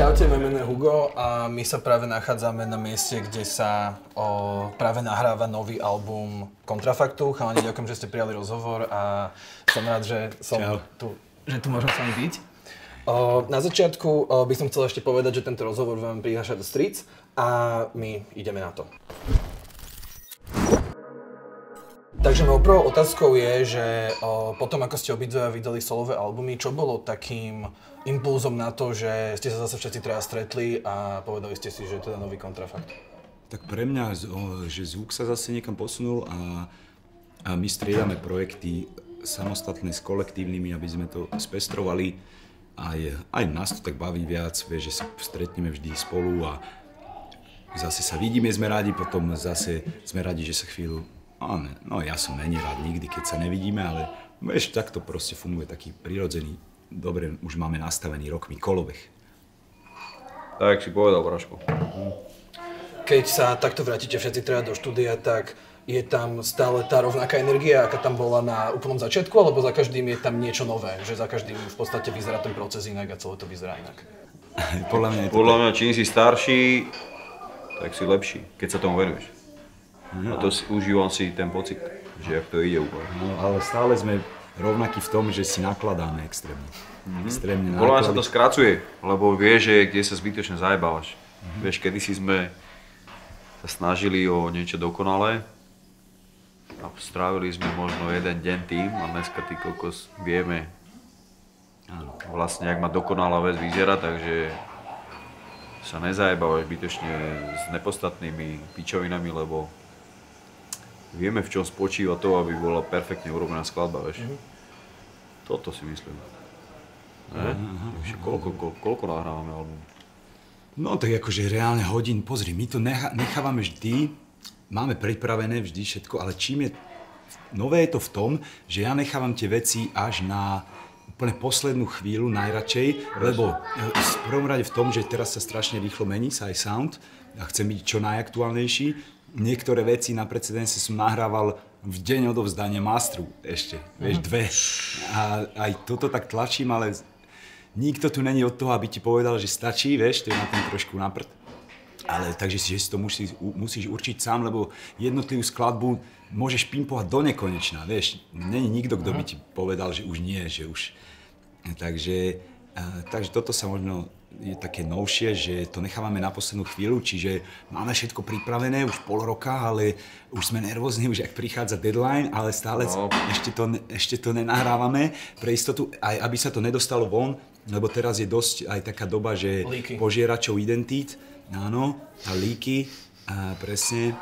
Čaute, moje meno je Hugo a my sa práve nachádzame na mieste, kde sa práve nahráva nový album Kontrafaktu. Chalani, ďakujem, že ste prijali rozhovor a som rád, že tu môžem s vami byť. Na začiatku by som chcel ešte povedať, že tento rozhovor vám prináša The Streets a my ideme na to. Takže mojou prvou otázkou je, že potom ako ste obidva vydali solové albumy, čo bolo takým impulzom na to, že ste sa zase všetci traja stretli a povedali ste si, že je teda nový Kontrafakt? Tak pre mňa, že zvuk sa zase niekam posunul a my striedame projekty samostatné s kolektívnymi, aby sme to spestrovali. Aj nás to tak baví viac, že sa stretneme vždy spolu a zase sa vidíme, sme radi, potom zase sme radi, že sa chvíľu... No ja som není rád nikdy, keď sa nevidíme, ale vieš, tak to proste funguje, taký prirodzený, dobre, už máme nastavený rokmi kolobeh. Tak si povedal, Braško. Keď sa takto vrátite všetci traja do štúdia, tak je tam stále tá rovnaká energia, aká tam bola na úplnom začiatku, alebo za každým je tam niečo nové? Že za každým v podstate vyzerá ten proces inak a celé to vyzerá inak? Podľa mňa, čím si starší, tak si lepší, keď sa tomu venuješ. A to užívam si ten pocit, že jak to ide úplne. No, ale stále sme rovnakí v tom, že si nakladáme extrémne. Extrémne podľa mňa sa to skracuje, lebo vieš, že kde sa zbytočne zajebávaš. Vieš, kedysi sme sa snažili o niečo dokonalé a strávili sme možno jeden deň tým a dneska ty kokos vieme vlastne, jak má dokonalá vec vyzerá, takže sa nezajebávaš zbytočne s nepostatnými pičovinami, lebo vieme, v čom spočíva to, aby bola perfektne urobená skladba, vieš. Toto si myslím. Ne? Koľko nahrávame album? No tak akože reálne hodín, pozri, my to nechávame vždy, máme pripravené vždy všetko, ale čím je... Nové je to v tom, že ja nechávam tie veci až na úplne poslednú chvíľu najradšej, lebo v prvom rade v tom, že teraz sa strašne rýchlo mení sa aj sound a chcem byť čo najaktuálnejší. Niektoré veci na precedense som nahrával v deň odovzdania masteru ešte, vieš, 2. A aj toto tak tlačím, ale nikto tu není od toho, aby ti povedal, že stačí, vieš, to je na ten trošku na prd. Ale takže si to musíš určiť sám, lebo jednotlivú skladbu môžeš pimpovať do nekonečna, vieš. Není nikto, kto by ti povedal, že už nie, že už... Takže toto sa možno je také novšie, že to nechávame na poslednú chvíľu, čiže máme všetko pripravené už pol roka, ale už sme nervózni, už ak prichádza deadline, ale stále ešte to nenahrávame pre istotu, aj aby sa to nedostalo von, lebo teraz je dosť aj taká doba, že požieračov identít, áno, a líky, presne,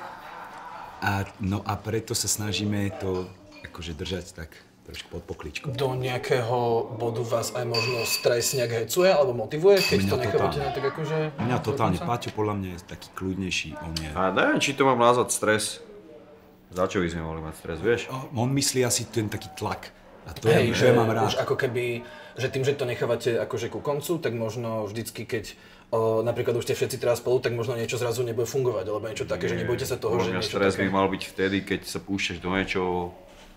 a preto sa snažíme to akože držať tak trošku pod pokličkou. Do nejakého bodu vás aj možno stres nejak hecuje alebo motivuje, keď to nechávate na tak akože... Mňa totálne, Paťo podľa mňa je taký kľudnejší, on je... A neviem, či to mám nazvať stres. Za čo by sme mohli mať stres, vieš? On myslí asi ten taký tlak. A to je, že mám rád. Už ako keby, že tým, že to nechávate akože ku koncu, tak možno vždycky, keď napríklad už ste všetci teraz spolu, tak možno niečo zrazu nebude fungovať, alebo niečo také, že nebojte sa toho, že niečo stres by mal byť vtedy, keď sa púšťaš do niečoho,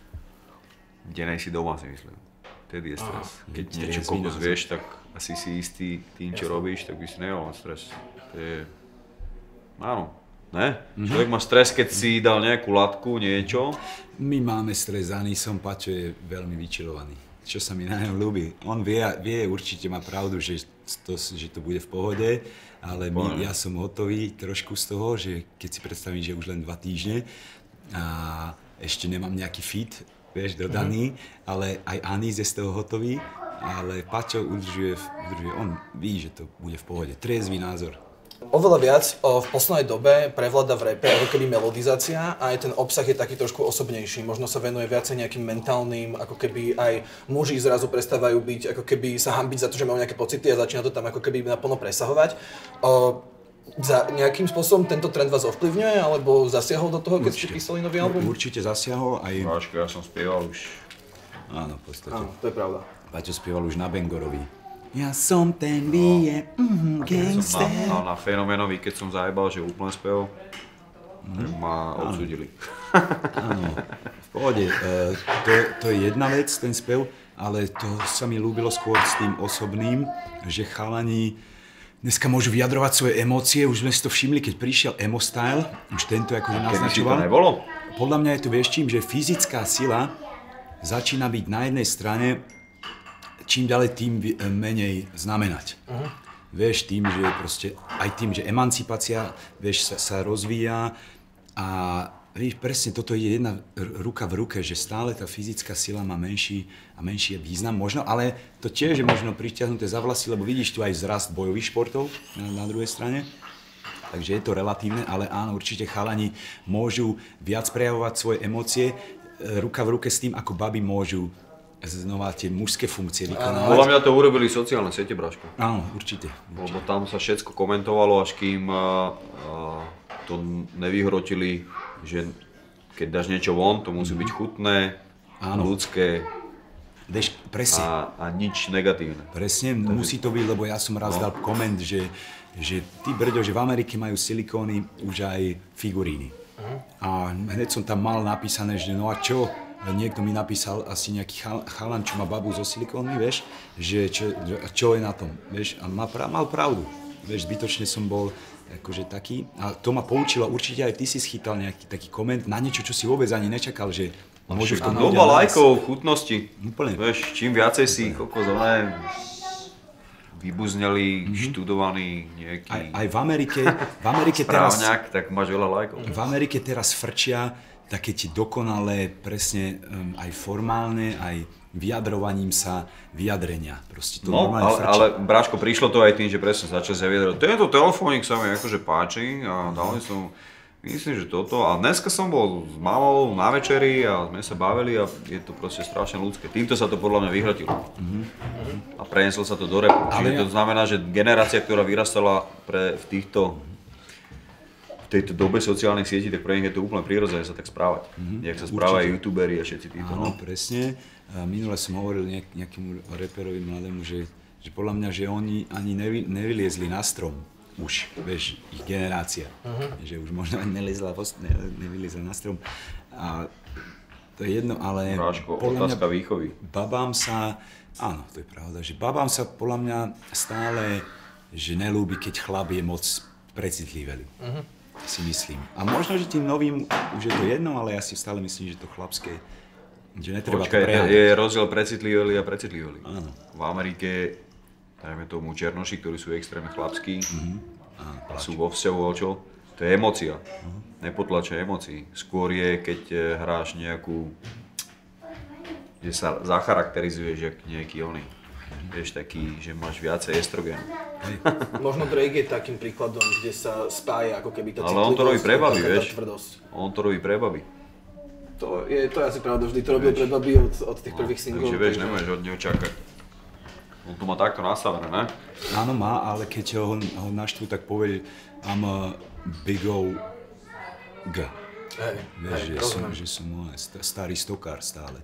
kde nejsi doma, si myslím. Vtedy je stres. Keď niečo kokos vieš, tak asi si istý tým, čo robíš, tak by si nemal mať stres. To je... Áno. Ne? Človek má stres, keď si dal nejakú latku, niečo. My máme stres, som Paťo je veľmi vyčilovaný. Čo sa mi na ňom ľúbi. On vie, určite má pravdu, že to bude v pohode, ale ja som hotový trošku z toho, že keď si predstavím, že už len 2 týždne a ešte nemám nejaký fit, vieš, dodaný, ale aj Anis je z toho hotový, ale Paťo udržuje, on ví, že to bude v pohode. Triezvý názor. Oveľa viac v poslednej dobe prevláda v rape ako keby melodizácia a aj ten obsah je taký trošku osobnejší. Možno sa venuje viacej nejakým mentálnym, ako keby aj muži zrazu prestávajú byť, ako keby sa hanbiť za to, že majú nejaké pocity a začína to tam ako keby naplno presahovať. Za nejakým spôsobom tento trend vás ovplyvňuje, alebo zasiahol do toho, keď ste písali nový album? Určite zasiahol aj... Váčko, ja som spieval už. Áno, v podstate. Áno, to je pravda. Paťo spieval už na Bangorovi. Ja som ten vie, gangster. Na Fenomenovi, keď som zajebal, že úplne spev, ma odsúdili. Áno, v pohode. To je jedna vec, ten spev, ale to sa mi ľúbilo skôr s tým osobným, že chalani dneska môžu vyjadrovať svoje emócie, už sme si to všimli, keď prišiel Emo Style, už tento akože naznačoval. Kedy to nebolo? Podľa mňa je to, vieš čím, že fyzická sila začína byť na jednej strane čím ďalej tým menej znamenať. Vieš, tým, že proste, aj tým, že emancipácia, vieš, sa rozvíja a vieš, presne toto je jedna ruka v ruke, že stále tá fyzická sila má menší a menší význam možno, ale to tiež je možno priťahnuté za vlasy, lebo vidíš tu aj vzrast bojových športov na druhej strane. Takže je to relatívne, ale áno, určite chalani môžu viac prejavovať svoje emócie ruka v ruke s tým, ako baby môžu znova tie mužské funkcie vykonávať. Podľa mňa to urobili sociálne siete, Braško. Áno, určite. Lebo tam sa všetko komentovalo, až kým to nevyhrotili, že keď dáš niečo von, to musí byť chutné, ľudské a nič negatívne. Presne, musí to byť, lebo ja som raz dal koment, že ty Brďo, že v Amerike majú silikóny už aj figuríny. A hneď som tam mal napísané, že no a čo? Niekto mi napísal, asi nejaký chalan, čo má babu so silikónmi, vieš, že čo je na tom, vieš, a mal pravdu. Vieš, zbytočne som bol akože taký, a to ma poučilo, určite aj ty si schytal nejaký taký koment na niečo, čo si vôbec ani nečakal, že môžu v tom ľudia doba lajkov, chutnosti, úplne. Vieš, čím viacej si vybuzneli, študovaní nejaký aj v Amerike teraz, správňak, tak máš veľa lajkov. V Amerike teraz frčia také tie dokonalé, presne aj formálne, aj vyjadrovaním sa vyjadrenia. Proste to ale Braško, prišlo to aj tým, že presne začal sa vyjadrovať. Tento telefónik sa mi akože páči a dal som, myslím, že toto. A dneska som bol s mamou na večeri a sme sa bavili a je to proste strašne ľudské. Týmto sa to podľa mňa vyhrotilo. A prenieslo sa to do repu. Čiže to znamená, že generácia, ktorá vyrastala v tejto dobe sociálnych sietí, tak pre nich je to úplne prirodzené sa tak správať. Jak sa správajú youtuberi a všetci títo. Áno, presne. Minule som hovoril nejakému reperovi mladému, že podľa mňa, že oni ani nevyliezli na strom. Už, vieš, ich generácia. Že už možno ani nevyliezla na strom. A to je jedno, ale Bráško, otázka výchovy. Babám sa, áno, to je pravda, že babám sa podľa mňa stále, že nelúbi, keď chlap je moc precitlivý. Si myslím. A možno, že tým novým už je to jedno, ale ja si stále myslím, že to chlapské, že netreba to preháňať. Je rozdiel precitliveli a precitliveli. Áno. V Amerike, dajme tomu černoši, ktorí sú extrémne chlapskí, sú vo vzťahu čo? To je emócia. Nepotlačaj emócií. Skôr je, keď hráš nejakú, že sa zacharakterizuješ jak nejaký oný. Vieš, taký, že máš viacej estrogénu. Možno Drake je takým príkladom, kde sa spája ako keby tá citlivosť. Ale on to robí pre baby, vieš. Tvrdosť. On to robí pre baby. To je asi pravda, vždy to robil pre baby od tých prvých singlov. Takže vieš, nemôžeš od neho čakať. On to má takto nastavené, ne? Áno, má, ale keď ho naštvu, tak povie I'm a big O G. Vieš, že som starý stokár stále.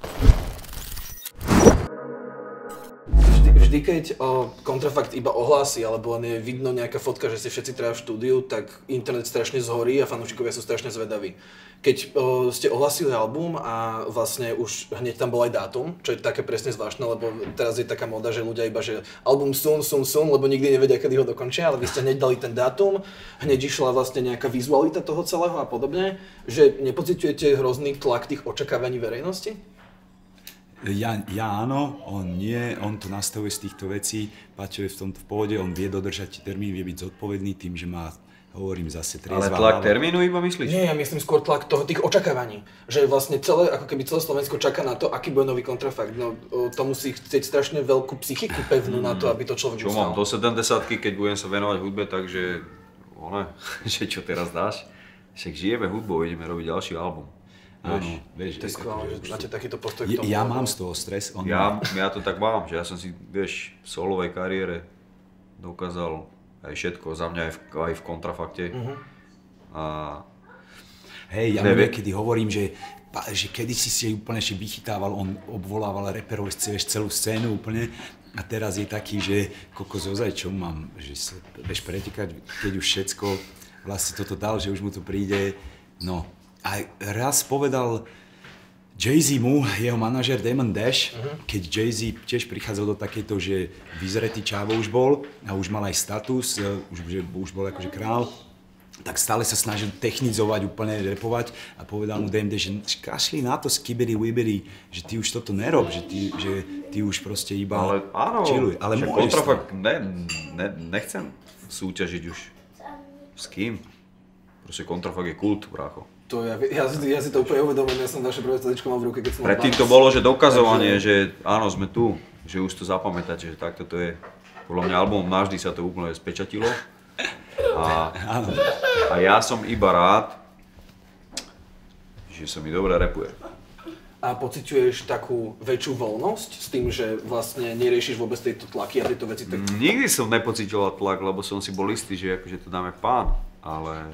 Vždy, keď kontrafakt iba ohlási, alebo len je vidno nejaká fotka, že si všetci traja v štúdiu, tak internet strašne zhorí a fanúšikovia sú strašne zvedaví. Keď ste ohlasili album a vlastne už hneď tam bol aj dátum, čo je také presne zvláštne, lebo teraz je taká móda, že ľudia iba, že album soon, lebo nikdy nevedia, kedy ho dokončia, ale vy ste hneď dali ten dátum, hneď išla vlastne nejaká vizualita toho celého a podobne, že nepociťujete hrozný tlak tých očakávaní verejnosti? Ja áno, on nie, on to nastavuje z týchto vecí, Paťo je v tomto v pohode, on vie dodržať termín, vie byť zodpovedný tým, že má, hovorím zase, triezva hlava. Ale tlak termínu iba myslíš? Nie, ja myslím skôr tlak tých očakávaní, že vlastne celé Slovensko čaká na to, aký bude nový kontrafakt. No, to musí chcieť strašne veľkú psychiku pevnú na to, aby to človek ustal. Čo mám do 70-ky, keď budem sa venovať hudbe, takže že čo teraz dáš? Však žijeme hudbou, ideme robiť ďalší album. Áno, vieš, to je skvelé, že máte takýto postoj k tomu. Ja mám z toho stres. Ja to tak mám, že ja som si, vieš, v solovej kariére dokázal aj všetko, za mňa aj v kontrafakte. Hej, ja mu niekedy hovorím, že kedysi si úplne vychytával, on obvolával reperov, vieš, celú scénu úplne. A teraz je taký, že kokos ozaj, čo mám, že sa vieš pretekať, keď už všetko vlastne toto dal, že už mu to príde, no. A raz povedal Jay-Z mu, jeho manažer Damon Dash, keď Jay-Z tiež prichádzal do takéto, že vyzretý čávo už bol a už mal aj status, už bol akože král, tak stále sa snažil technizovať, úplne repovať a povedal mu Damon Dash, že kašli na to skibidi wibidi, že ty už toto nerob, že ty už proste iba chilluj. Ale kontrafakt nechcem súťažiť už. S kým? Proste kontrafakt je kult, brácho. To ja si to úplne uvedomujem, ja som naše prvé CDčko mal v ruke, keď som mal predtým to bolo, že dokazovanie, že áno, sme tu, že už to zapamätáte, že takto to je. Podľa mňa album navždy sa to úplne spečatilo. A ja som iba rád, že sa mi dobre rapuje. A pociťuješ takú väčšiu voľnosť s tým, že vlastne neriešiš vôbec tieto tlaky a tieto veci? Tak... Nikdy som nepociťoval tlak, lebo som si bol istý, že akože to dáme pán, ale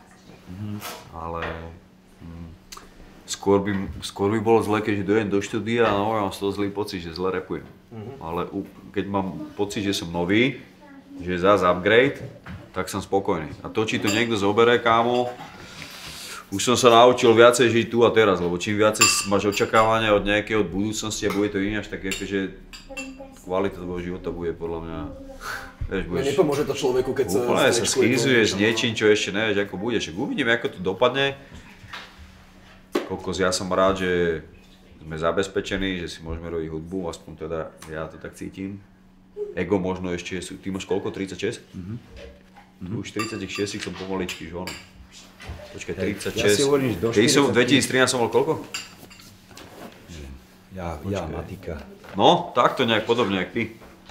skôr by bolo zle, keď dojdem do štúdia a mám z toho zlý pocit, že zle rapujem. Ale keď mám pocit, že som nový, že je zás upgrade, tak som spokojný. A to, či to niekto zoberie, kámo, už som sa naučil viacej žiť tu a teraz, lebo čím viacej máš očakávania od nejakého budúcnosti a bude to ináč, tak akože kvalita tvojho života bude podľa mňa, vieš, budeš... Nepomôže to človeku, keď sa... Úplne sa schýzuješ s niečím, čo ešte nevieš, ako bude. Však uvidíme, ako to dopadne. Kokos, ja som rád, že sme zabezpečení, že si môžeme robiť hudbu, aspoň teda ja to tak cítim. Ego možno ešte sú, ty máš koľko, 36? Už 36 som pomaličky, že ono. Počkaj, 36. Ja si hovorím, do 40. V 2013 som bol koľko? Ja matika. No, takto nejak podobne, jak ty.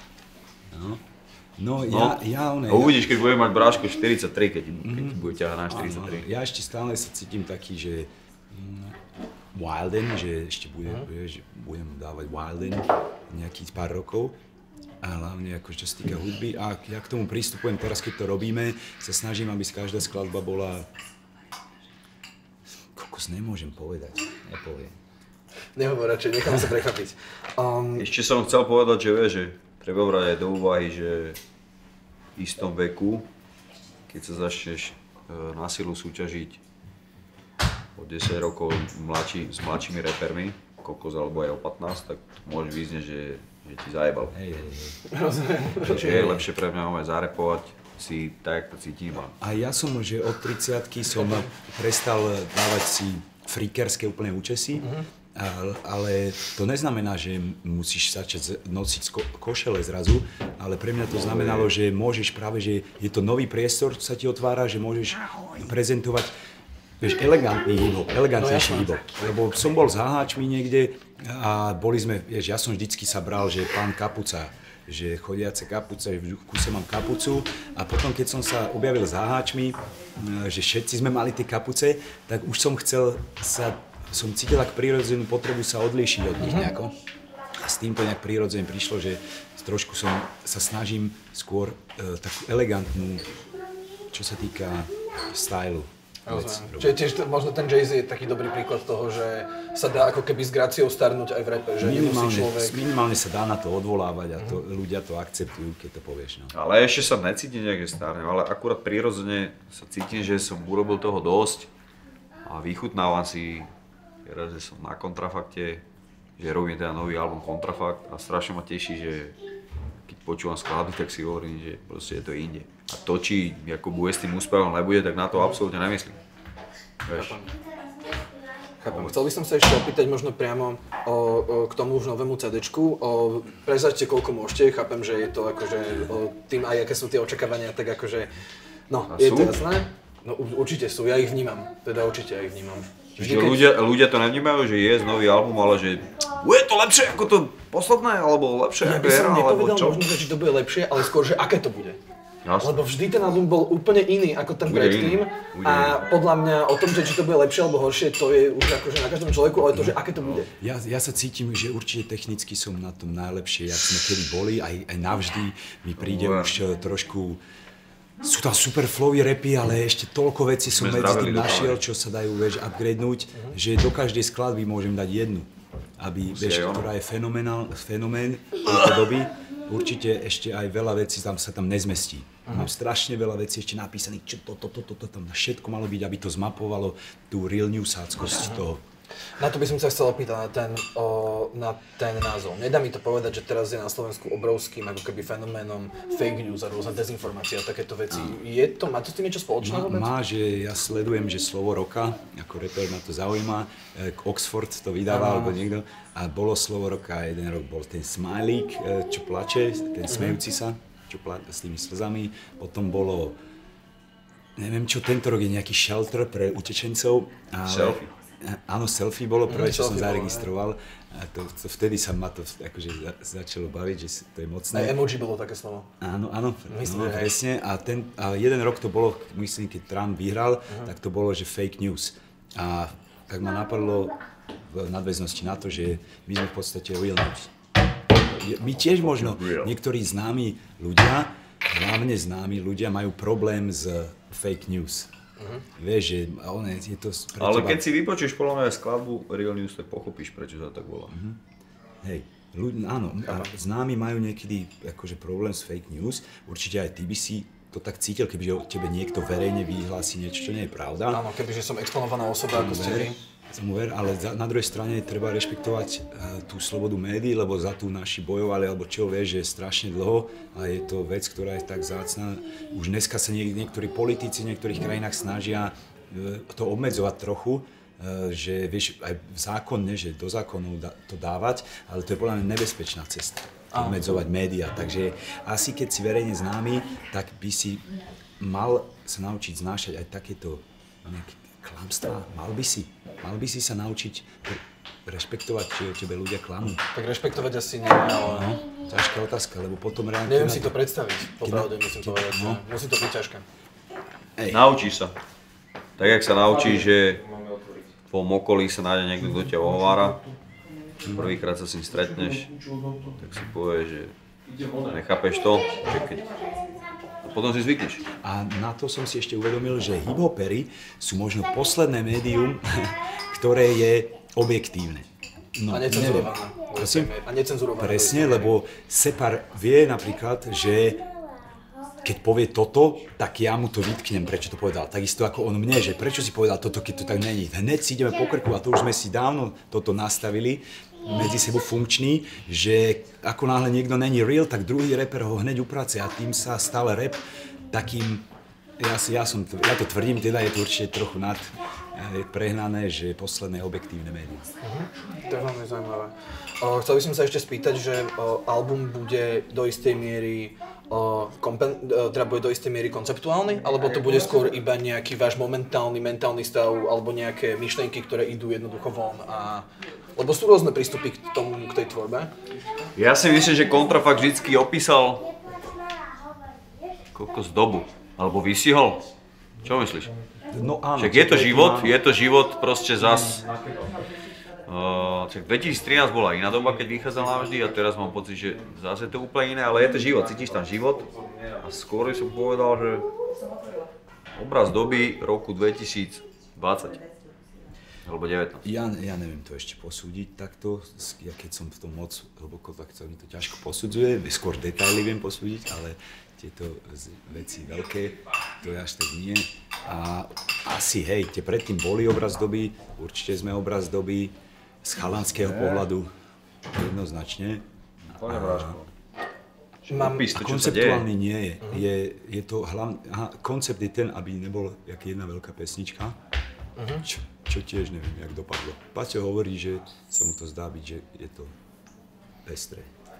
No. Uvidíš, keď budem mať bráško 43, keď bude ťahať na 43. Ja ešte stále sa cítim taký, že Wilden, že ešte budem dávať Wilden nejakých pár rokov. A hlavne ako čo sa týka hudby. A ja k tomu pristupujem teraz, keď to robíme, sa snažím, aby každá skladba bola... Kokos, nemôžem povedať, nepoviem. Nehovor radšej, nechám sa prekvapiť. Ešte som chcel povedať, že vieš, že treba brať aj do úvahy, že v istom veku, keď sa začneš na silu súťažiť o 10 rokov s mladšími repermi, kokos alebo aj o 15, tak môžeš vyznieť, že ti zajebal. Rozumiem. Takže je lepšie pre mňa zarepovať si tak, ako cítim. A ja som, že od 30-ky som prestal dávať si freakerské úplne účesy, ale to neznamená, že musíš začať nosiť košele zrazu, ale pre mňa to znamenalo, že môžeš práve, že je to nový priestor, sa ti otvára, že môžeš prezentovať elegantný hip-hop, elegantnejší hip-hop. Lebo som bol s háčmi niekde a boli sme, ja som vždycky sa bral, že pán kapuca, že chodiace kapuce, že v kuse mám kapucu a potom keď som sa objavil s háčmi, že všetci sme mali tie kapuce, tak už som som cítil ako prirodzenú potrebu sa odlíšiť od nich nejako. A s týmto nejak prirodzene prišlo, že trošku sa snažím skôr takú elegantnú, čo sa týka stylu. Čiže tiež možno ten Jay-Z je taký dobrý príklad toho, že sa dá ako keby s graciou starnúť aj v rape, že nemusí človek... Minimálne sa dá na to odvolávať a ľudia to akceptujú, keď to povieš. No. Ale ešte sa necítim nejak, že starnem, ale akurát prirodzene sa cítim, že som urobil toho dosť a vychutnávam si, že som na Kontrafakte, že robím teda nový album Kontrafakt a strašne ma teší, že keď počúvam skladby, tak si hovorím, že proste je to inde. A to, či ako bude s tým úspevom nebude, tak na to absolútne nemyslím. Chápem. Chcel by som sa ešte opýtať možno priamo k tomu už novému CDčku. Prezaďte koľko môžete, chápem, že je to akože tým aj aké sú tie očakávania, tak akože... No, je to jasné? No určite sú, ja ich vnímam, teda určite ja ich vnímam. Ľudia to nevnímajú, že je nový album, ale že bude to lepšie ako to posledné, alebo lepšie ako era, alebo čo? Ja by som nepovedal možno, že či to bude lepšie, ale skôr, že aké to bude. Jasne. Lebo vždy ten album bol úplne iný ako ten predtým a podľa mňa o tom, že či to bude lepšie alebo horšie, to je už akože na každom človeku, ale to, že aké to bude. Ja sa cítim, že určite technicky som na tom najlepšie, jak sme kedy boli, aj navždy mi príde už trošku... Sú tam super flowy rapy, ale ešte toľko vecí som medzi tým našiel, čo sa dajú upgradenúť, že do každej skladby môžem dať jednu. Aby, ktorá je fenomén tejto doby, určite ešte aj veľa vecí sa tam nezmestí. Mám strašne veľa vecí ešte napísaných, čo toto tam všetko malo byť, aby to zmapovalo tú real newsáckosť toho. Na to by som sa chcel opýtať na ten názov. Nedá mi to povedať, že teraz je na Slovensku obrovským ako keby fenoménom fake news a rôzne dezinformácie a takéto veci. Má to s tým niečo spoločné vôbec? Má, že ja sledujem, že slovo roka, ako reper ma to zaujíma, Oxford to vydáva, alebo niekto, a bolo slovo roka, jeden rok bol ten smajlík, čo plače, ten smejúci sa, čo plače s tými slzami, potom bolo, neviem čo, tento rok je nejaký shelter pre utečencov. Selfie. Áno, selfie bolo prvé, čo som zaregistroval. A to vtedy sa ma to akože začalo baviť, že to je mocné. Aj emoji bolo také slovo. Áno, Myslím, presne. A jeden rok to bolo, myslím, keď Trump vyhral, tak to bolo, že fake news. A tak ma napadlo v nadväznosti na to, že my sme v podstate real news. My tiež možno, niektorí známi ľudia, hlavne známi ľudia majú problém s fake news. Vieš, že je to ale keď si vypočuješ podľa mňa skladbu Real News, tak pochopíš, prečo sa tak volá. Hej, áno, a známi majú niekedy akože problém s fake news. Určite aj ty by si to tak cítil, kebyže o tebe niekto verejne vyhlási niečo, čo nie je pravda. Áno, kebyže som exponovaná osoba, ako ste vy. Ale na druhej strane treba rešpektovať tú slobodu médií, lebo za tú naši bojovali, alebo čo vieš, že je strašne dlho a je to vec, ktorá je tak vzácna. Už dneska sa niektorí politici v niektorých krajinách snažia to obmedzovať trochu, že vieš, aj zákonne, že do zákonov to dávať, ale to je podľa mňa nebezpečná cesta, obmedzovať médiá. Takže asi keď si verejne známy, tak by si mal sa naučiť znášať aj takéto nejaké klamstvá. Mal by si sa naučiť rešpektovať, či o tebe ľudia klamú. Tak rešpektovať asi nie, ale... Ťažká otázka, lebo potom reálne... Neviem si to predstaviť, popravde musím povedať, že musí to byť ťažké. Naučíš sa. Tak jak sa naučíš, že po okolí sa nájde niekto, kto ťa ohovára, prvýkrát sa s ním stretneš, tak si povieš, že nechápeš to, že keď... Potom si zvykneš. A na to som si ešte uvedomil, že hip-hopery sú možno posledné médium, ktoré je objektívne. No, a necenzurované. A necenzurované. Presne, lebo Separ vie napríklad, že keď povie toto, tak ja mu to vytknem, prečo to povedal. Takisto ako on mne, že prečo si povedal toto, keď to tak není. Hneď si ideme po krku a to už sme si dávno toto nastavili medzi sebou funkčný, že ako náhle niekto není real, tak druhý rapper ho hneď uprace a tým sa stal rap takým, ja to tvrdím, teda je to určite trochu prehnané, že posledné objektívne médium. To je veľmi zaujímavé. Chcel by som sa ešte spýtať, že album bude do istej miery bude do istej miery konceptuálny, alebo to bude skôr iba nejaký váš momentálny mentálny stav, alebo nejaké myšlienky, ktoré idú jednoducho von lebo sú rôzne prístupy k tej tvorbe. Ja si myslím, že Kontrafakt vždycky opísal kokos dobu, alebo vysihol. Čo myslíš? No áno. Však je to život proste zas. 2013 bola iná doba, keď vychádzal navždy a teraz mám pocit, že zase je to úplne iné, ale je to život, cítiš tam život a skôr som povedal, že obraz doby roku 2020. Alebo 19. Ja neviem to ešte posúdiť takto, ja keď som v tom moc hlboko, tak sa mi to ťažko posudzuje, skôr detaily viem posúdiť, ale tieto veci veľké, to je až tak nie. A asi hej, tie predtým boli obraz doby, určite sme obraz doby, z chalanského pohľadu jednoznačne. Konceptuálny nie je. Je to koncept je ten, aby nebol jak jedna veľká pesnička. Čo tiež neviem, jak dopadlo. Paťo hovorí, že sa mu to zdá byť, že je to pestré.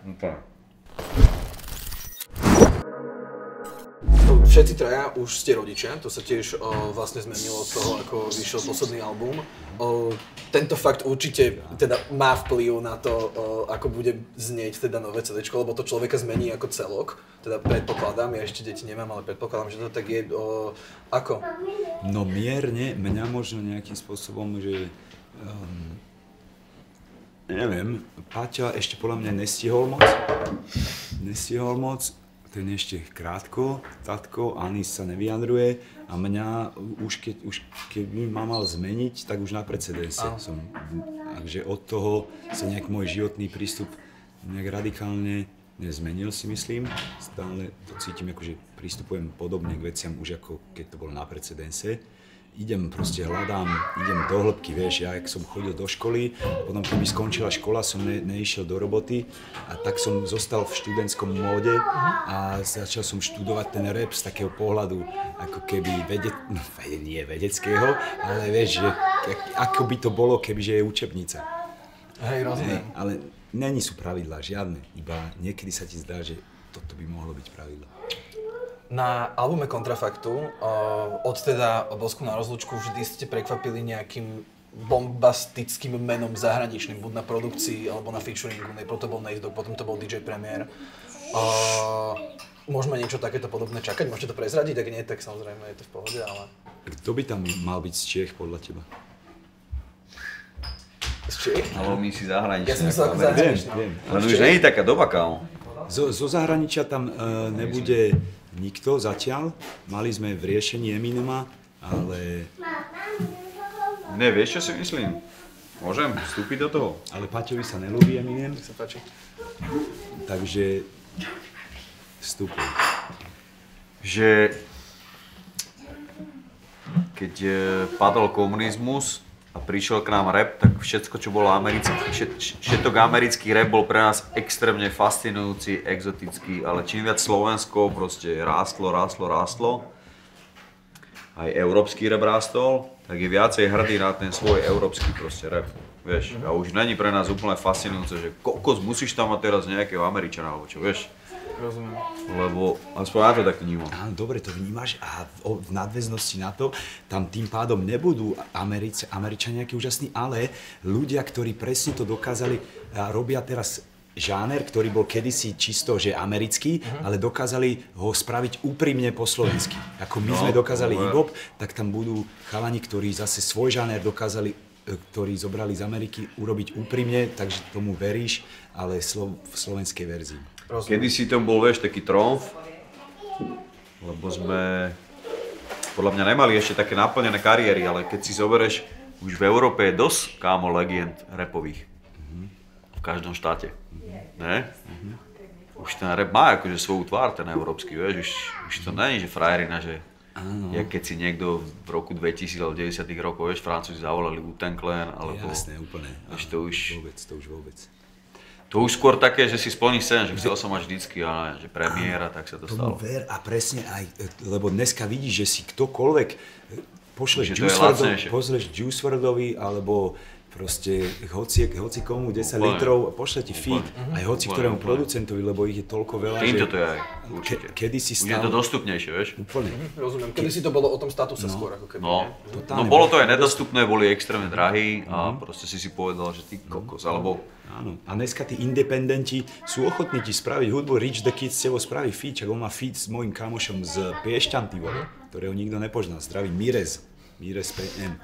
Všetci traja už ste rodičia, to sa tiež vlastne zmenilo od toho, ako vyšiel posledný album. Tento fakt určite teda má vplyv na to, ako bude znieť teda nové CDčko, lebo to človeka zmení ako celok. Teda predpokladám, ja ešte deti nemám, ale predpokladám, že to tak je. Ako? No mierne, mňa možno nejakým spôsobom, že neviem, Paťa ešte podľa mňa nestihol moc. Ten ešte krátko, tatko, Anis sa nevyjadruje a mňa už keď ma mal zmeniť, tak už na precedense som. Takže od toho sa nejak môj životný prístup nejak radikálne nezmenil, si myslím. Stále to cítim, akože pristupujem podobne k veciam už ako keď to bolo na precedense. idem proste, hľadám, idem do hĺbky, vieš, ja jak som chodil do školy, potom keď mi skončila škola, som neišiel do roboty a tak som zostal v študentskom móde a začal som študovať ten rap z takého pohľadu, ako keby nie vedeckého, ale vieš, že ako by to bolo, kebyže je učebnica. Hej, rozumiem. Ale není sú pravidlá, žiadne, iba niekedy sa ti zdá, že toto by mohlo byť pravidlo. Na albume Kontrafaktu od teda Bosku na rozlúčku vždy ste prekvapili nejakým bombastickým menom zahraničným, buď na produkcii alebo na featuringu. Najprv to bol Nate Dogg, potom to bol DJ Premier. Môžeme niečo takéto podobné čakať? Môžete to prezradiť? Ak nie, tak samozrejme je to v pohode, ale... Kto by tam mal byť z Čiech podľa teba? Z Čiech? Ale my si zahraničný. Ja som myslel ako zahraničný. Viem. Len už nie je taká doba, kámo. Zo zahraničia tam nebude nikto zatiaľ. Mali sme v riešení Eminema, ale... Ne, vieš, čo si myslím? Môžem vstúpiť do toho? Ale Paťovi sa nelúbi Eminem, Sa páči. takže vstupuj. Že keď padol komunizmus a prišiel k nám rap, tak všetko, čo bolo všetok americký rap bol pre nás extrémne fascinujúci, exotický, ale čím viac Slovensko proste rástlo, aj európsky rap rástol, tak je viacej hrdý na ten svoj európsky proste rap, vieš. A už není pre nás úplne fascinujúce, že kokos, musíš tam mať teraz nejakého Američana, alebo čo, vieš. Rozumiem. Lebo aspoň ja to tak vnímam. Áno, dobre to vnímaš a v nadväznosti na to, tam tým pádom nebudú Američania nejakí úžasní, ale ľudia, ktorí presne to dokázali a robia teraz žáner, ktorý bol kedysi čisto, že americký, ale dokázali ho spraviť úprimne po slovensky. Ako my sme dokázali hip-hop, tak tam budú chalani, ktorí zase svoj žáner dokázali, ktorí zobrali z Ameriky, urobiť úprimne, takže tomu veríš, ale v slovenskej verzii. Kedy si tam bol, vieš, taký tromf, lebo sme podľa mňa nemali ešte také naplnené kariéry, ale keď si zoberieš, už v Európe je dosť, kámo, legend rapových. V každom štáte. Ne? Už ten rap má akože svoju tvár, ten európsky, vieš, už to nie je, že frajerina, že jak keď si niekto v roku 2000 alebo 90 rokoch, vieš, Francúzi zavolali Wu-Tang Clan, alebo... Jasné, úplne. Vieš, to už... vôbec. To už skôr také, že si splníš sen, že chcel som mať vždycky, ale že premiéra, tak sa to stalo. Tomu ver a presne aj, lebo dneska vidíš, že si ktokoľvek pošleš Juice WRLDovi alebo proste hoci komu 10 litrov, pošle ti feed, aj hoci ktorému producentovi, lebo ich je toľko veľa, týmto to je aj, určite. Kedy si už je to dostupnejšie, vieš? Úplne. Rozumiem. Kedy si to bolo o tom statuse skôr, ako keby, No bolo to aj nedostupné, boli extrémne drahí a proste si povedal, že ty kokos, alebo... Áno. A dneska tí independenti sú ochotní ti spraviť hudbu, Rich the Kid s tebou spraví feat, čak on má feat s mojím kamošom z Piešťan, ktorého nikto nepozná. Zdraví Mirez PM.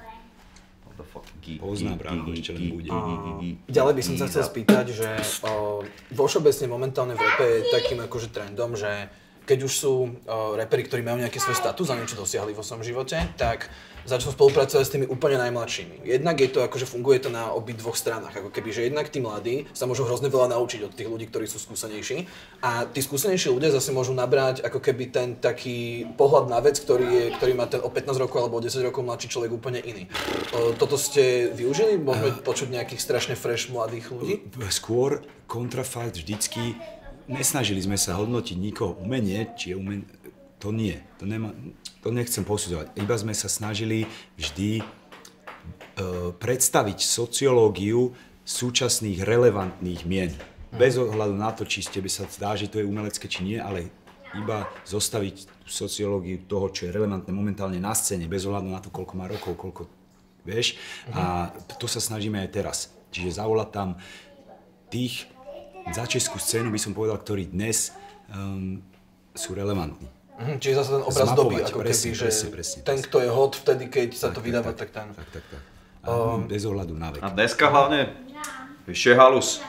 Pozná, brácho, ešte len bude. Ďalej by som sa chcel spýtať, že vo všeobecne momentálne v rape je takým akože trendom, že keď už sú raperi, ktorí majú nejaký svoj status a niečo dosiahli vo svojom živote, tak začnú spolupracovať s tými úplne najmladšími. Jednak je to akože funguje to na obidvoch stranách, ako keby, že jednak tí mladí sa môžu hrozne veľa naučiť od tých ľudí, ktorí sú skúsenejší a tí skúsenejší ľudia zase môžu nabrať ako keby ten taký pohľad na vec, ktorý má ten o 15 rokov alebo o 10 rokov mladší človek úplne iný. Toto ste využili? Môžeme počuť nejakých strašne fresh mladých ľudí? Skôr Kontrafakt vždycky, nesnažili sme sa hodnotiť nikoho umenie, či je umenie, to nie, to nechcem posudzovať. Iba sme sa snažili vždy predstaviť sociológiu súčasných relevantných mien. Bez ohľadu na to, či tebe sa zdá, že to je umelecké, či nie, ale iba zostaviť sociológiu toho, čo je relevantné momentálne na scéne, bez ohľadu na to, koľko má rokov, koľko, vieš. A to sa snažíme aj teraz. Čiže zavolať tam tých za českú scénu, by som povedal, ktorí dnes sú relevantní. Čiže zase ten obraz doby, ako keby, že presne. ten, kto je hot vtedy, keď sa to vydáva, tak ten. Tak. Bez ohľadu na vek. A dneska hlavne, ešte halus,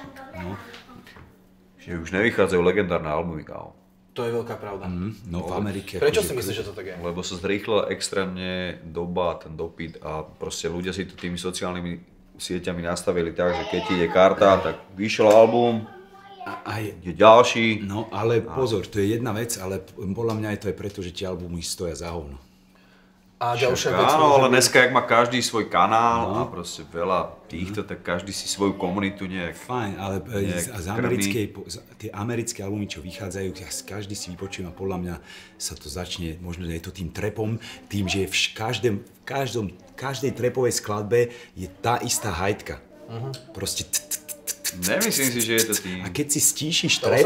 že už nevychádzajú legendárne albumy, kámo. To je veľká pravda. No v Amerike. Prečo si myslíš, že to tak je? Lebo sa zrýchla extrémne doba, ten dopyt a proste ľudia si to tými sociálnymi sieťami nastavili tak, že keď ti ide karta, tak vyšiel album, je ďalší. No ale pozor, to je jedna vec, ale podľa mňa je to aj preto, že tie albumy stoja za hovno. A ďalšia vec... Áno, ale dneska, jak má každý svoj kanál a proste veľa týchto, tak každý si svoju komunitu nejak... Fajn, ale tie americké albumy, čo vychádzajú, každý si vypočuje a podľa mňa sa to začne, možno je to tým trapom, tým, že v každej trapovej skladbe je tá istá hajtka. Proste Nemyslím si, že je to tým. A keď si stíšiš trap,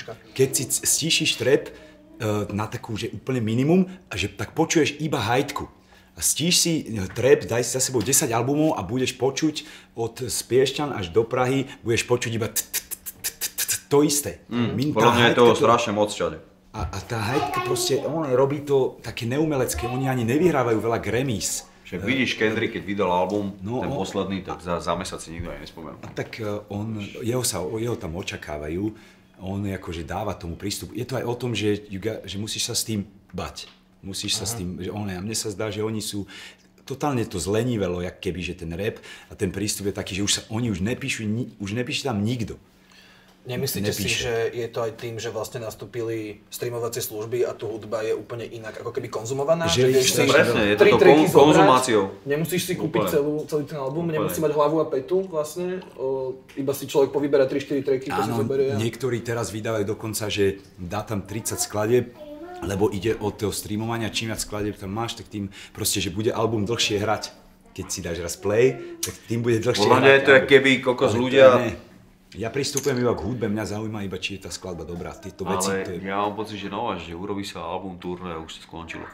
na takú, že úplne minimum, a že tak počuješ iba hajtku. A stíš si trap, daj si za sebou 10 albumov a budeš počuť od Spiešťan až do Prahy, budeš počuť iba to isté. Podľa mňa je toho strašne moc všade. A tá hajtka proste, on robí to také neumelecké, oni ani nevyhrávajú veľa Grammys. Však vidíš, Kendrick, keď vydal album, ten posledný, tak za mesiac si nikto aj nespomenul. Tak jeho tam očakávajú. On akože dáva tomu prístup. Je to aj o tom, že musíš sa s tým bať. Musíš sa s tým, že mne sa zdá, že oni sú totálne to zlenivelo, jak keby, že ten rap a ten prístup je taký, že oni už nepíše tam nikto. Nemyslíte si, že je to aj tým, že vlastne nastúpili streamovacie služby a tu hudba je úplne inak ako keby konzumovaná? Presne, je to konzumáciou. Nemusíš si kúpiť celý ten album, nemusí mať hlavu a petu vlastne, iba si človek povyberá 3-4 tracky, to si zoberie. Niektorí teraz vydávajú dokonca, že dá tam 30 skladieb, lebo ide od toho streamovania, čím viac skladieb tam máš, tak tým proste, že bude album dlhšie hrať. Keď si dáš raz play, tak tým bude dlhšie hrať. Podľa mňa je to, keby kokos ľudia... Ja pristupujem iba k hudbe, mňa zaujíma iba, či je tá skladba dobrá. Tieto veci, ja mám pocit, že že urobí sa album turné a už sa skončilo.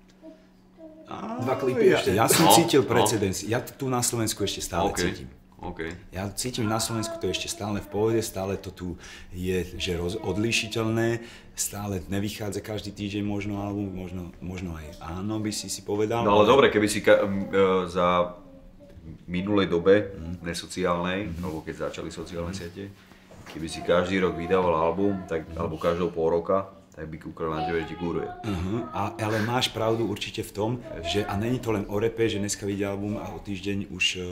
2 klipy ešte. Ja som cítil precedens. Ja tu na Slovensku ešte stále cítim. Ja cítim, na Slovensku to je ešte stále v pohode, stále to tu je že odlíšiteľné, stále nevychádza každý týždeň možno album, možno aj áno by si povedal. No ale dobre, keby si za minulej dobe, nesociálnej, alebo keď začali sociálne siete, keby si každý rok vydával album, tak, alebo každého pol roka, tak by kúkal na tebe, že ti kúruje. Ale máš pravdu určite v tom, že a není to len o repe, že dneska vyjde album a o týždeň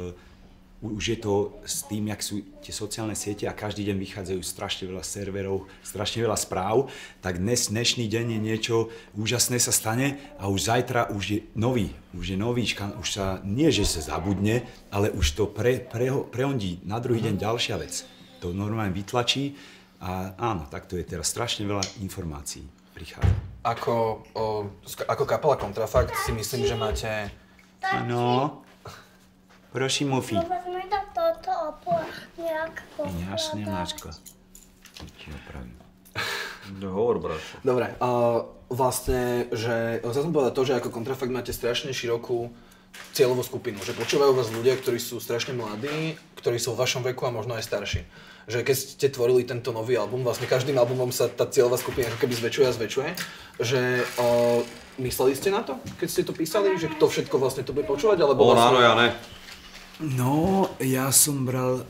už je to s tým, jak sú tie sociálne siete a každý deň vychádzajú strašne veľa serverov, strašne veľa správ, tak dnešný deň je niečo úžasné sa stane a už zajtra už je nový, už sa nie, že sa zabudne, ale už to prehondí na druhý deň ďalšia vec. To normálne vytlačí a áno, tak to je teraz strašne veľa informácií prichádza. Ako kapela Kontrafakt si myslím, že máte... Áno. Prosím, Mufi. Vezmi to toto nejak Jasne, Náčko. Ti opravím. Hovor, bratko. Dobre, vlastne, že chcel som povedať to, že ako Kontrafakt máte strašne širokú cieľovú skupinu, že počúvajú vás ľudia, ktorí sú strašne mladí, ktorí sú v vašom veku a možno aj starší. Že keď ste tvorili tento nový album, vlastne každým albumom sa tá cieľová skupina ako keby zväčšuje a zväčšuje, že mysleli ste na to, keď ste to písali, že kto všetko vlastne to bude počúvať, alebo vlastne... Áno, ja ne. No, ja som bral...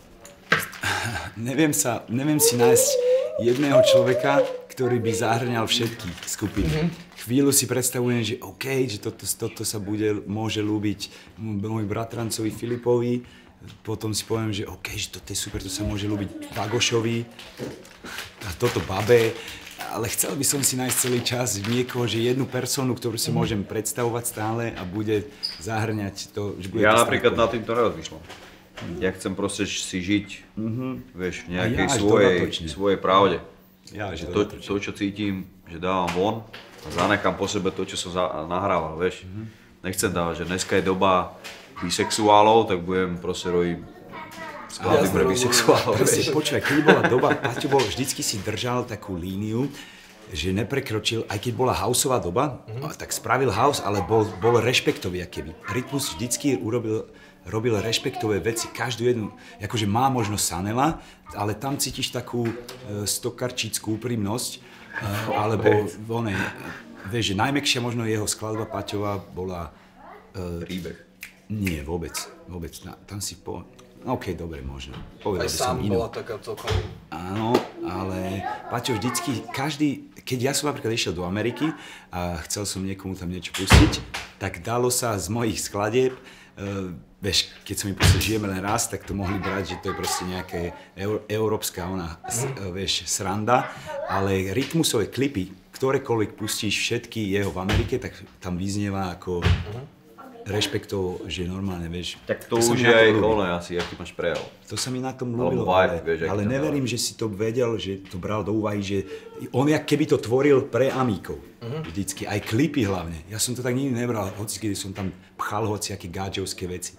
Neviem si nájsť jedného človeka, ktorý by zahrňal všetky skupiny. Chvíľu si predstavujem, že OK, že toto sa môže ľúbiť môj bratrancovi Filipovi. Potom si poviem, že OK, že toto je super, to sa môže ľúbiť Vagošovi a toto Babe. Ale chcel by som si nájsť celý čas niekoho, že jednu personu, ktorú si môžem predstavovať stále a bude zahrňať to, že bude... Ja napríklad na týmto nerozmýšľam. Ja chcem proste si žiť, vieš, v nejakej svojej pravde. To, čo cítim, že dávam von a zanechám po sebe to, čo som nahrával, vieš. Nechcem dávať, že dneska je doba bisexuálov, tak budem proste robiť skladby pre bisexuálov. Počúvaj, keď bola doba, Paťo vždycky si držal takú líniu, že neprekročil, aj keď bola houseová doba, tak spravil house, ale bol rešpektový, akéby. Rytmus vždycky robil rešpektové veci, každú jednu, akože má možno Sanela, ale tam cítiš takú stokarčíckú úprimnosť, alebo vieš, že najmäkšia možno jeho skladba Paťová bola... Príbeh. Nie, vôbec. Tam si OK, dobre, možno. Povedal aj sám bola taká celkom... Áno, ale Paťo vždycky, keď ja som napríklad išiel do Ameriky a chcel som niekomu tam niečo pustiť, tak dalo sa z mojich skladieb, vieš, keď som mi pustil Žijeme len raz, tak to mohli brať, že to je proste nejaké európska vieš, sranda, ale rytmusové klipy, ktorékoľvek pustíš všetky jeho v Amerike, tak tam vyznieva ako rešpektov, že normálne, vieš. Tak to už je aj ono asi, aký máš prejav. To sa mi na tom ľúbilo, vibe, vieš, ale neverím, že si to vedel, že to bral do úvahy, že on jak keby to tvoril pre amíkov. Vždycky, aj klipy hlavne. Ja som to tak nikdy nebral, hoci keď som tam pchal hociaké gáčovské veci.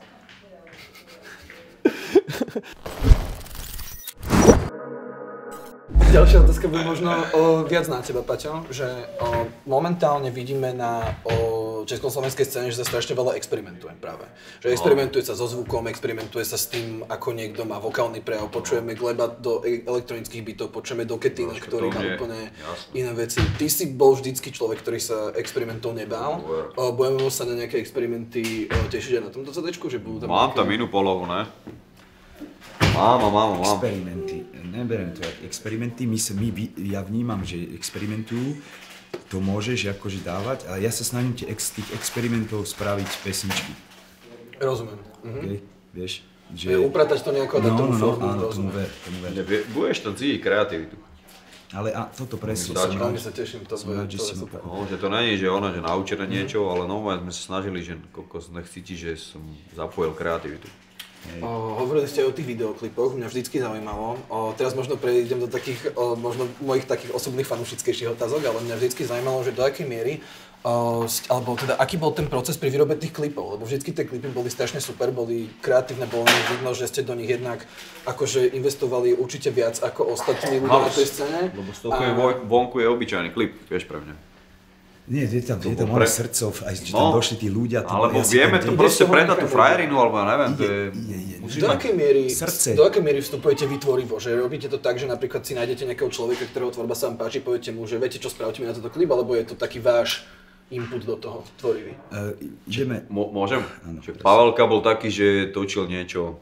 Ďalšia otázka bude možno viac na teba, Paťo, že momentálne vidíme na československej scéne, že sa strašne veľa experimentuje práve. Že experimentuje sa so zvukom, experimentuje sa s tým, ako niekto má vokálny prejav, počujeme Gleba do elektronických bitov, počujeme do Ketina, ktorý má úplne iné veci. Ty si bol vždycky človek, ktorý sa experimentov nebál. Budeme sa na nejaké experimenty tešiť aj na tomto CD-čku, že budú tam... Mám tam inú polohu, ne? Mám. Experimenty, neberiem to jak experimenty, ja vnímam, že experimentujú, to môžeš akože dávať, ale ja sa snažím z tých experimentov spraviť pesničky. Rozumiem. Okay? Vieš, že... Upratať to nejako na tú formu, áno, tomu ver. Budeš tam cítiť kreativitu. Ale to presne, veľmi sa teším, to som rád, že si ma pochopil. Že to není, že ona, že naučené niečo, ale normálne sme sa snažili, že kokos nech cíti, že som zapojil kreativitu. Hovorili ste o tých videoklipoch, mňa vždycky zaujímalo. Teraz možno prejdem do takých, možno mojich takých osobných fanúšickejších otázok, ale mňa vždycky zaujímalo, že do akej miery, alebo teda aký bol ten proces pri výrobe tých klipov, lebo vždycky tie klipy boli strašne super, boli kreatívne, bolo vidno, že ste do nich jednak akože investovali určite viac ako ostatní ľudia na tej scéne. Lebo z toho vonku je obyčajný klip, vieš pre mňa. Nie, je tam moje srdcov, aj že tam došli tí ľudia. Alebo vieme to proste predať tú frajerinu, alebo ja neviem, to je... Do akej miery vstupujete vy tvorivo? Že robíte to tak, že napríklad si nájdete nejakého človeka, ktorého tvorba sa vám páči, poviete mu, že viete čo, spravte mi na toto klip, alebo je to taký váš input do toho tvorivý? Môžem? Pavelka bol taký, že točil niečo,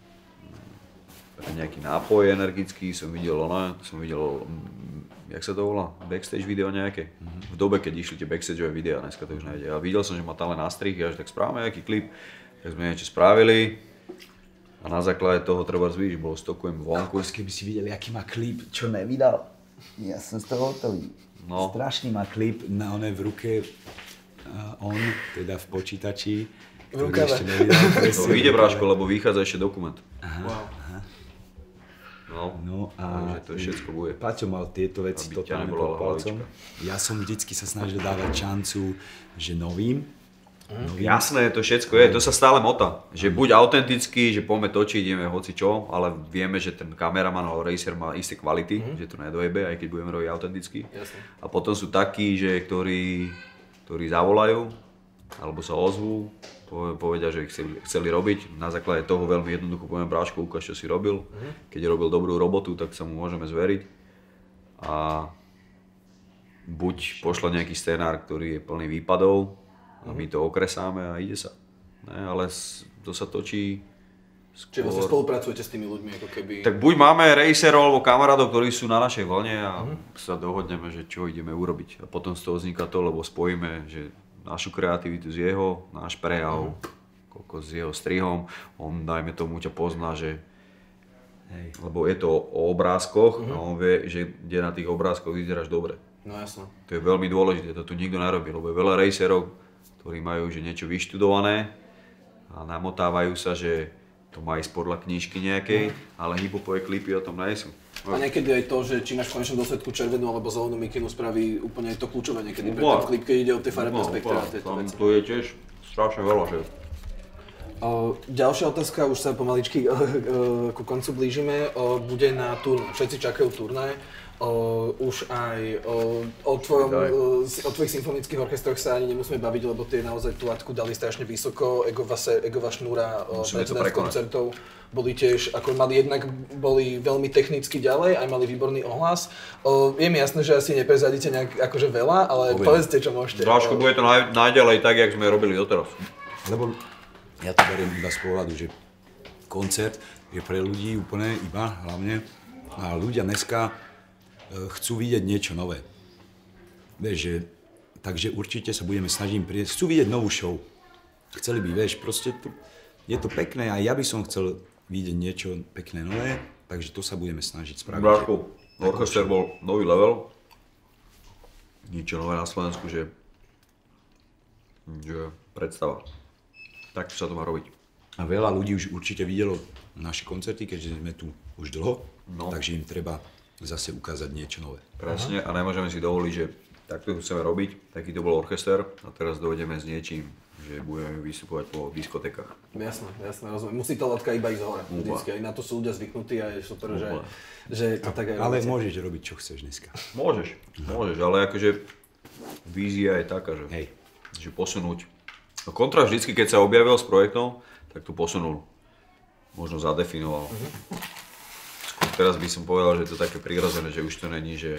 nejaký nápoj energický, som videl, jak sa to volá? Backstage video nejaké? V dobe, keď išli tie backstageové videá, dneska to už nejde. Ja videl som, že má talent na strih, ja že tak správame nejaký klip, tak sme niečo spravili. A na základe toho treba zvýšiť, bolo stokujem vonku. Keby si videli, aký má klip, čo nevydal. Ja som z toho hotový. No. Strašný má klip na v ruke, teda v počítači. V rukave. To vyjde, Bráško, lebo vychádza ešte dokument. Aha. No a to všetko bude. Paťo mal tieto veci totálne pod palcom. Ja som vždycky sa snažil dávať šancu, že novým. Jasné, to všetko je, to sa stále motá. Že buď autentický, že poďme točiť, ideme hocičo, ale vieme, že ten kameraman alebo racer má isté kvality, že to nedojebe, aj keď budeme robiť autenticky. A potom sú takí, že ktorí zavolajú, alebo sa ozvú, povedia, že chceli robiť. Na základe toho veľmi jednoducho poviem, Bráško, ukáž, čo si robil. Keď robil dobrú robotu, tak sa mu môžeme zveriť. A buď pošle nejaký scenár, ktorý je plný výpadov, a my to okresáme a ide sa. Ne, ale to sa točí skôr... Čiže vlastne spolupracujete s tými ľuďmi, ako keby... Tak buď máme racerov alebo kamarátov, ktorí sú na našej vlne a sa dohodneme, že čo ideme urobiť. A potom z toho vzniká to, lebo spojíme, že našu kreativitu z jeho, náš prejav, koľko s jeho strihom, on dajme tomu ťa pozná, že lebo je to o obrázkoch a on vie, že kde na tých obrázkoch vyzeráš dobre. No jasno. To je veľmi dôležité, to tu nikto nerobí, lebo je veľa racerov, ktorí majú že niečo vyštudované a namotávajú sa, že to má ísť podľa knižky nejakej, ale hiphopové klipy o tom nie sú. A niekedy aj to, že či máš v konečnom dôsledku červenú alebo zelenú mikinu, spraví úplne to kľúčové niekedy pre ten klip, keď ide o tie farebné spektrá a tieto veci. To je tiež strašne veľa, že? Ďalšia otázka, už sa pomaličky ku koncu blížime, bude na turné. Všetci čakajú turné. Už aj o tvojich symfonických orchestroch sa ani nemusíme baviť, lebo tie naozaj tú latku dali strašne vysoko. Egova Šnúra precedens koncertov boli tiež, ako boli veľmi technicky ďalej, aj mali výborný ohlas. Je mi jasné, že asi neprezradíte nejak akože veľa, ale povedzte, čo môžete. Bráško, bude to najďalej tak, jak sme robili doteraz. Lebo ja to beriem iba z pohľadu, že koncert je pre ľudí úplne iba hlavne a ľudia dneska chcú vidieť niečo nové. Vieš, takže určite sa budeme snažiť priniesť. Chcú vidieť novú show. Chceli by, vieš, proste je to pekné a ja by som chcel vidieť niečo pekné nové, takže to sa budeme snažiť spraviť. Bráško, orchester bol nový level. niečo nové na Slovensku, že predstava. Tak sa to má robiť. A veľa ľudí už určite videlo naše koncerty, keďže sme tu už dlho, takže im treba zase ukázať niečo nové. Presne, a nemôžeme si dovoliť, že takto chceme robiť, taký to bol orchester a teraz dojdeme s niečím, že budeme vystupovať po diskotékach. Jasné, rozumiem. Musí tá latka iba ísť hore. Vždycky. Aj na to sú ľudia zvyknutí a je super, že to tak aj Ale robíte. môžeš robiť, čo chceš dneska. Môžeš, ale akože vízia je taká, že posunúť. No Kontra vždycky, keď sa objavil s projektom, tak to posunul. Možno zadefinoval. Skôr teraz by som povedal, že to je také prirodzené, že už to není, že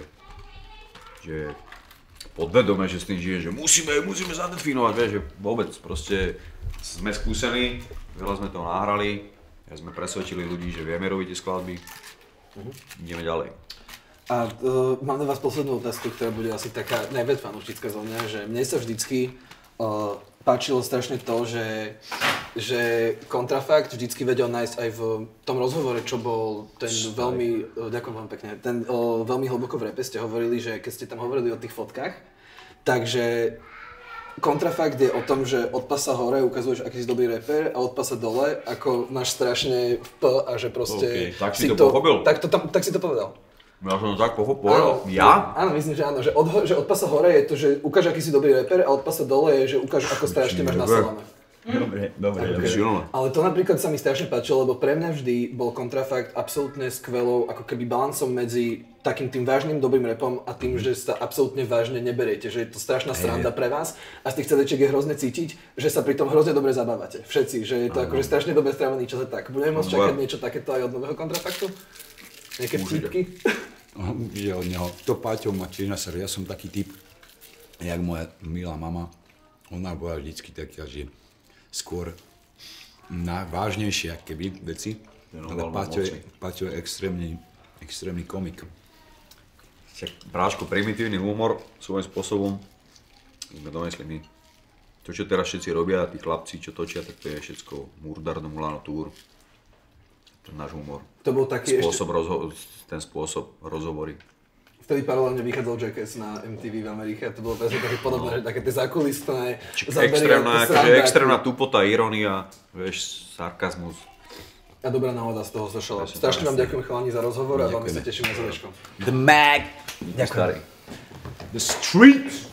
podvedome, že s tým žije, že musíme zadefinovať, vieš, že vôbec proste sme skúsení, veľa sme toho nahrali, sme presvedčili ľudí, že vieme robiť tie skladby, ideme ďalej. A mám na vás poslednú otázku, ktorá bude asi taká najviac fanúšická zo mňa, že mne sa vždycky páčilo strašne to, že Kontrafakt vždycky vedel nájsť aj v tom rozhovore, čo bol ten veľmi, ďakujem vám pekne, ten veľmi hlboko v rape ste hovorili, že keď ste tam hovorili o tých fotkách, takže Kontrafakt je o tom, že od pasa hore ukazuješ, aký si dobrý rapper a od pasa dole, ako máš strašne v P a že proste... Tak si to pochopil? Tak si to povedal. Ja som to tak pochopil. Ja? Áno, myslím, že áno, že od pasa hore je to, že ukáž, aký si dobrý rapper a od pasa dole je, že ukáž, ako strašne máš nasalame. Dobre. Ale to napríklad sa mi strašne páčilo, lebo pre mňa vždy bol Kontrafakt absolútne skvelou, ako keby balansom medzi takým tým vážnym dobrým rapom a tým, že sa absolútne vážne neberiete, že je to strašná sranda pre vás a z tých CDčiek je hrozne cítiť, že sa pri tom hrozne dobre zabávate. Všetci, že je to akože strašne dobre strávený čas a tak. Budeme môcť čakať niečo takéto aj od nového Kontrafaktu? Nejaké vtipky? Určite od neho. To Paťo má tiež na srdci. Ja som taký typ, jak moja milá mama. Ona bola vždycky taká, že skôr vážnejšie, ako keby veci. Ale Paťo je extrémny komik. Bráško, primitívny humor svojím spôsobom sme domysleli my. To, čo teraz všetci robia, tí chlapci, čo točia, tak to je všetko Murdarno Mulano Tour. Ten náš humor. To bol taký ten spôsob rozhovory. Vtedy paralelne vychádzal Jackass na MTV v Amerike a to bolo presne také podobné, že také tie zákulisné zábery. Extrémna tupota, irónia, vieš, sarkazmus. A dobrá náhoda z toho zašla. Strašne vám ďakujem chalani za rozhovor a veľmi sa teším na záverečko. The Mag! Ďakujem. The Street!